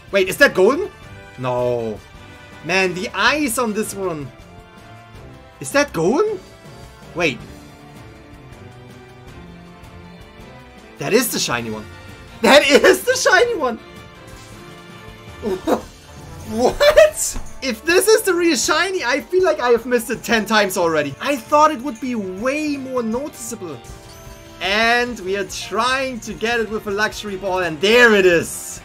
Wait, is that golden? No. Man, the eyes on this one. Is that golden? Wait. That is the shiny one. That is the shiny one! What? If this is the real shiny, I feel like I have missed it 10 times already. I thought it would be way more noticeable. And we are trying to get it with a luxury ball, and there it is.